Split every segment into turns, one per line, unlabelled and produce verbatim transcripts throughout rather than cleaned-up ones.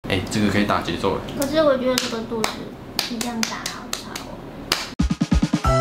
哎，这个可以打节奏了。
可是我觉得这个肚子你这样打好吵哦。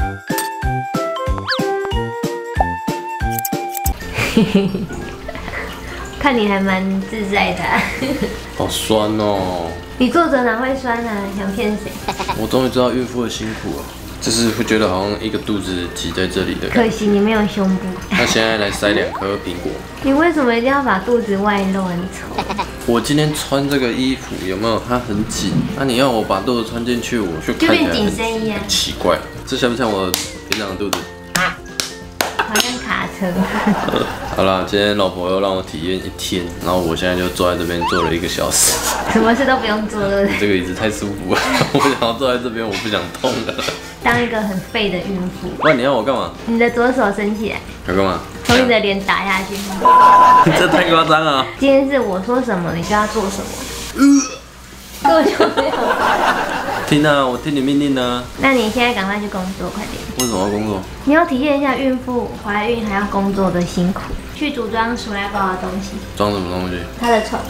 嘿嘿，看你还蛮自在的、啊。
好酸哦！
你坐着哪会酸啊？想骗谁？
我终于知道孕妇的辛苦了，就是会觉得好像一个肚子挤在这里的。
可惜你没有胸部。
那现在来塞两颗苹果。
你为什么一定要把肚子外露？很丑。
我今天穿这个衣服有没有？它很紧。那、啊、你要我把肚子穿进去，我就看起来很, 很奇怪。这像不像我平常的肚子？
好像卡车。
好啦，今天老婆又让我体验一天，然后我现在就坐在这边坐了一个小时，
什么事都不用做，对不对？
这个椅子太舒服了，我想要坐在这边，我不想动了。
当一个很废的孕妇。
不然你要我干嘛？你
的左手伸起来。
要干嘛？
从你的脸打下去。
这太夸张了。
今天是我说什么，你就要做什么。根本就没有。
听啊，我听你命令呢。
那你现在赶快去工作，快点。
为什么要工作？
你要体验一下孕妇怀孕还要工作的辛苦。去组装鼠来宝的东西。
装什么东西？
他的床。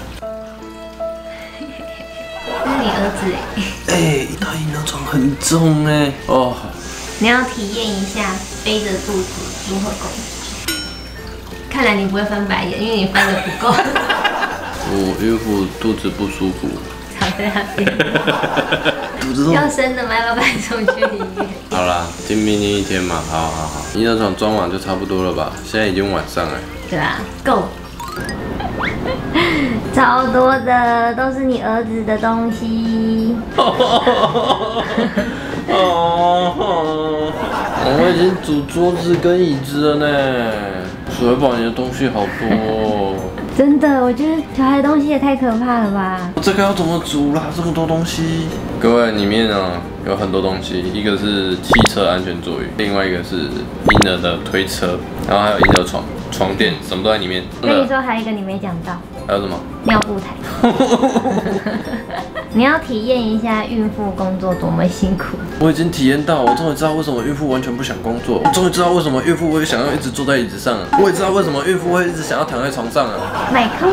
这是你儿子哎。
哎，一大婴儿床很重哎。哦。
你要体验一下背着肚子如何工作。看来你不会翻白眼，因为你翻的不够。
我孕妇肚子不舒服。
躺在那边。肚子痛。要生的吗？要不要搬送去医院？
好啦，听命令一天嘛，好好好。婴儿床装完就差不多了吧？现在已经晚上了。
对啊，够。超多的，都是你儿子的东西。
我已经煮桌子跟椅子了呢。水宝，你的东西好多哦。
真的，我觉得小孩的东西也太可怕了吧！
这个要怎么煮啦？这么多东西。各位，里面啊有很多东西，一个是汽车安全座椅，另外一个是婴儿的推车，然后还有婴儿床、床垫，什么都在里面。
跟你说，还有一个你没讲到。
还有什么？
尿布台。你要体验一下孕妇工作多么辛苦。
我已经体验到，我终于知道为什么孕妇完全不想工作。我终于知道为什么孕妇会想要一直坐在椅子上。我也知道为什么孕妇会一直想要躺在床上啊。
麦克。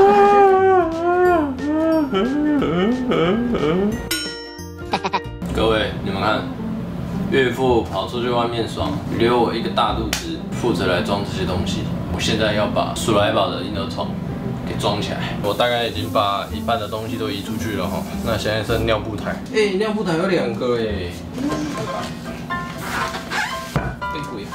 各位，你们看，孕妇跑出去外面爽，留我一个大肚子负责来装这些东西。我现在要把鼠来宝的婴儿床给装起来。我大概已经把一半的东西都移出去了哈。那现在剩尿布台。哎、欸，尿布台有两个哎。哎鬼！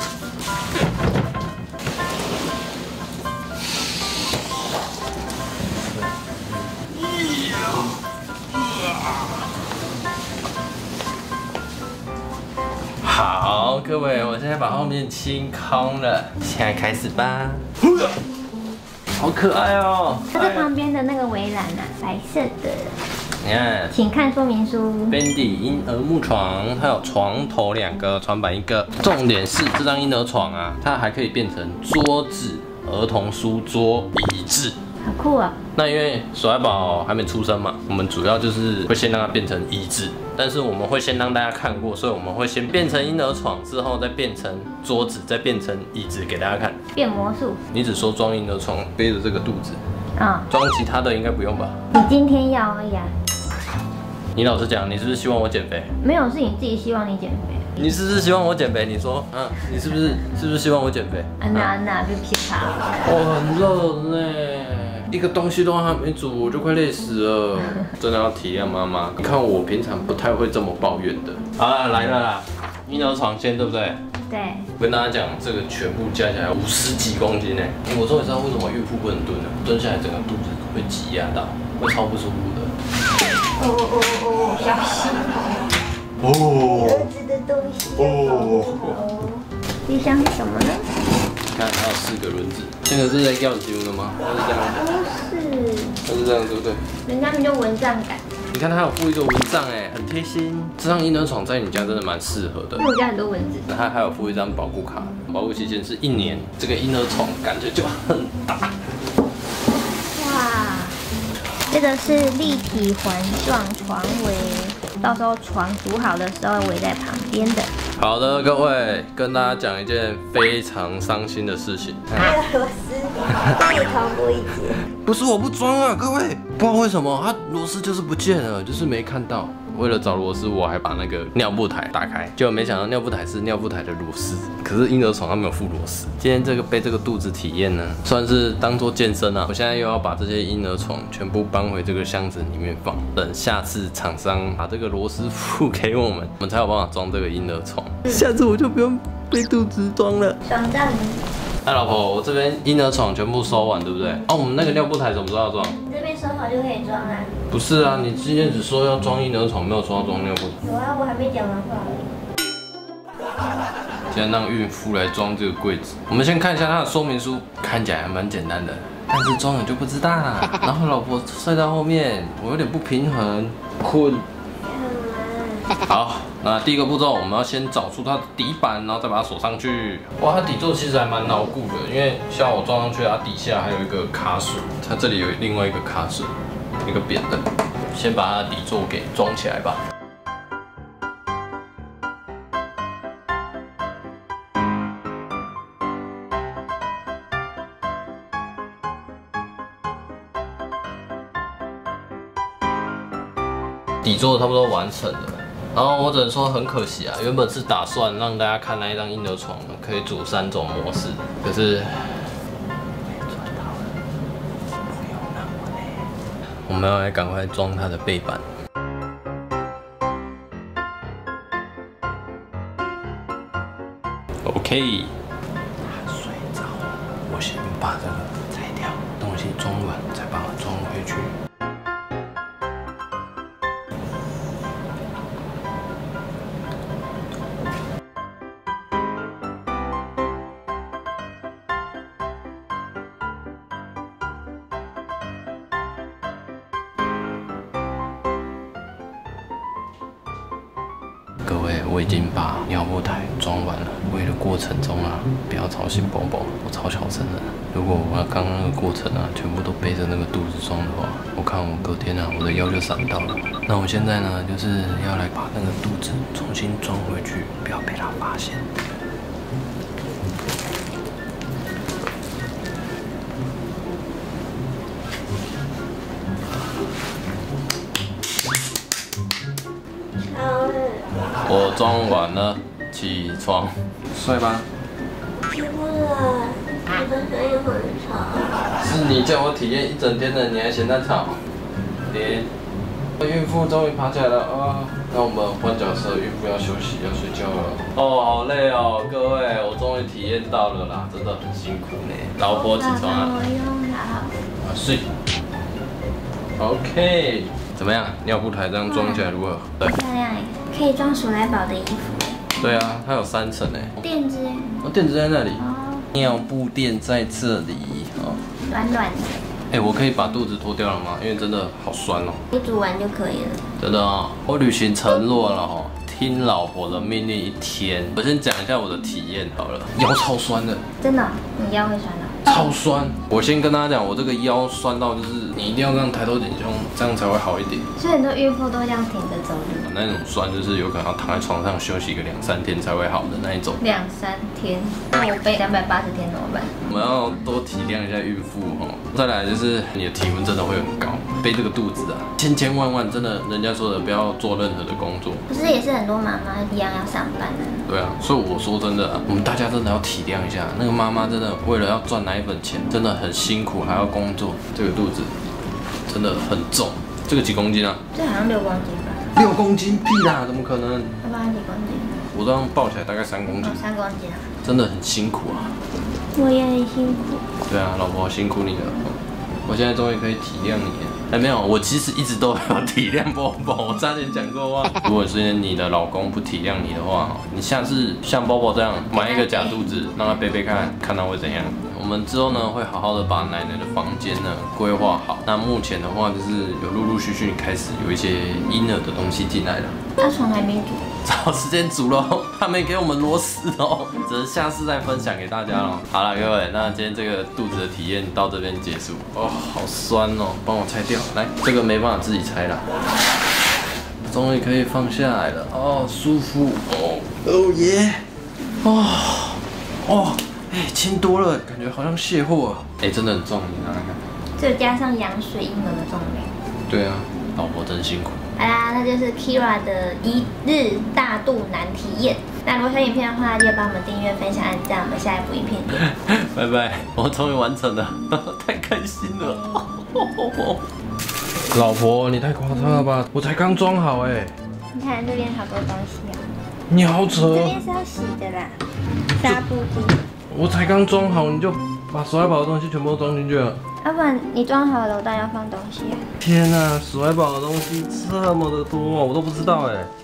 好，各位，我现在把后面清空了，现在开始吧。好可爱哦！
它这旁边的那个围栏啊，白色的。
你看，
请看说明书。
Bendy 婴儿木床，它有床头两个，床板一个。重点是这张婴儿床啊，它还可以变成桌子、儿童书桌、椅子。
好酷啊！
那因为鼠来宝还没出生嘛，我们主要就是会先让它变成椅子，但是我们会先让大家看过，所以我们会先变成婴儿床，之后再变成桌子，再变成椅子给大家看。
变魔术？你
只说装婴儿床，背着这个肚子
啊，
装、哦、其他的应该不用吧？
你今天要而已啊。
你老实讲，你是不是希望我减肥？
没有，是你自己希望你减肥。
你是不是希望我减肥？你说，嗯、啊，你是不是是不是希望我减肥？
安娜安娜，别骗他。
哦，很热呢。一个东西都还没煮，我就快累死了。真的要体谅妈妈，你看我平常不太会这么抱怨的。好了，来了啦，婴儿床先对不对？
对。
我跟大家讲，这个全部加起来五十几公斤呢。我终于知道为什么孕妇不能蹲了，蹲下来整个肚子会挤压到，会超不舒服的。
哦哦哦，小心。哦。儿子的东西。哦。你想什么呢？
看，它有四个轮子，这个是在吊球的吗？它是这样吗？
不是，
它是这样对不对？
人家们就蚊帐感。
你看它有附一个蚊帐哎，很贴心。这张婴儿床在你家真的蛮适合的，
因为我家很多蚊子。
它还有附一张保护卡，保护期限是一年。这个婴儿床感觉就很大。
哇，这个是立体环状床围，到时候床组好的时候围在旁边的。
好的，各位，跟大家讲一件非常伤心的事情。
那个螺丝被你同步一节。
不是我不装啊，各位，不知道为什么它螺丝就是不见了，就是没看到。为了找螺丝，我还把那个尿布台打开，结果没想到尿布台是尿布台的螺丝，可是婴儿床它没有附螺丝。今天这个背这个肚子体验呢，算是当做健身啊。我现在又要把这些婴儿床全部搬回这个箱子里面放，等下次厂商把这个螺丝付给我们，我们才有办法装这个婴儿床。下次我就不用背肚子装了。
爽到你。
哎，老婆，我这边婴儿床全部收完，对不对？哦，我们那个尿布台什么时候要装？
你这边收好就可以装啦。
不是啊，你今天只说要装婴儿床，没有说要装尿布台。
有啊，我还没讲完话而
已。今天让孕妇来装这个柜子，我们先看一下它的说明书，看起来还蛮简单的，但是装了就不知道啦。然后老婆睡到后面，我有点不平衡，困。好，那第一个步骤，我们要先找出它的底板，然后再把它锁上去。哇，它底座其实还蛮牢固的，因为像我装上去，它底下还有一个卡榫，它这里有另外一个卡榫，一个扁的。先把它的底座给装起来吧。底座差不多完成了。然后我只能说很可惜啊，原本是打算让大家看那一张婴儿床可以组三种模式，可是我们要来赶快装它的背板。OK， 他睡着了，我先把这个拆掉，东西装完再把它装回去。各位，我已经把尿布台装完了。为了过程中啊，不要吵醒宝宝，我超小声的。如果我刚刚那个过程啊，全部都背着那个肚子装的话，我看我隔天啊，我的腰就闪到了。那我现在呢，就是要来把那个肚子重新装回去，不要被他发现。我装完了，起床，睡吧。
起不来，我的声音很吵。
是你叫我体验一整天的，你还嫌它吵？连孕妇终于爬起来了啊！那我们换角色，孕妇要休息，要睡觉了。哦，好累哦，各位，我终于体验到了啦，真的很辛苦呢。老婆起床了。
我用好。
啊，睡。OK， 怎么样？尿布台这样装起来如何？对。
漂亮哎，可以装鼠来宝的衣服哎。
对啊，它有三层哎。
垫子。
哦，垫子在那里。
哦。
尿布垫在这里哦。
软软的。
哎、欸，我可以把肚子脱掉了吗？因为真的好酸哦。
你煮完就可以了。真
的啊、哦，我履行承诺了哦，听老婆的命令一天。我先讲一下我的体验好了，腰超酸的。
真的、哦？你腰会酸的、哦？
超酸！我先跟大家讲，我这个腰酸到就是你一定要这样抬头挺胸，这样才会好一点。
所以很多孕妇都这样挺着走路。
那种酸就是有可能要躺在床上休息个两三天才会好的那一种。
两三天，那我背两百八十天怎么办？
我们要多体谅一下孕妇哦。再来就是你的体温真的会很高，背这个肚子啊，千千万万真的，人家说的不要做任何的工作。
可是也是很多妈妈一样要上班的。
对啊，所以我说真的、啊，我们大家真的要体谅一下，那个妈妈真的为了要赚奶粉钱，真的很辛苦，还要工作，这个肚子真的很重。这个几公斤啊？
这好像六公斤吧。
六公斤？屁啦，怎么可能？
要不然几公斤？
我这样抱起来大概三公斤。
三、哦、公斤啊。
真的很辛苦啊。
我也很辛苦。
对啊，老婆辛苦你了。我现在终于可以体谅你了。哎，没有，我其实一直都有体谅包包，我差点讲错话。如果是你的老公不体谅你的话，你下次像包包这样买一个假肚子，让他背背看，看他会怎样。我们之后呢会好好的把奶奶的房间呢规划好。那目前的话就是有陆陆续续开始有一些婴儿的东西进来了。
他床还没煮，
找时间煮咯，他没给我们螺丝哦，只是下次再分享给大家咯。好了，各位，那今天这个肚子的体验到这边结束。哦，好酸哦，帮我拆掉。来，这个没办法自己拆啦。 终于可以放下来了，哦，舒服，哦，哦耶，哦，哦，哎，轻多了，感觉好像卸货了，哎，真的很重，你拿来看。
这加上羊水婴儿的重量。
对啊，老婆真辛苦。
好啦，那就是 Kira 的一日大肚腩体验。那如果喜欢影片的话，记得帮我们订阅、分享、按赞。我们下一部影片见。
拜拜，我终于完成了，太开心了。老婆，你太夸张了吧？我才刚装好哎。
你看这边好多东西啊。
你好扯。
这边是要洗的啦，纱布巾。
我才刚装好，你就把鼠来宝的东西全部都装进去了。
要、啊、不然你装好了，我当然要放东西啊。
天哪、啊，鼠来宝的东西这么的多，我都不知道哎。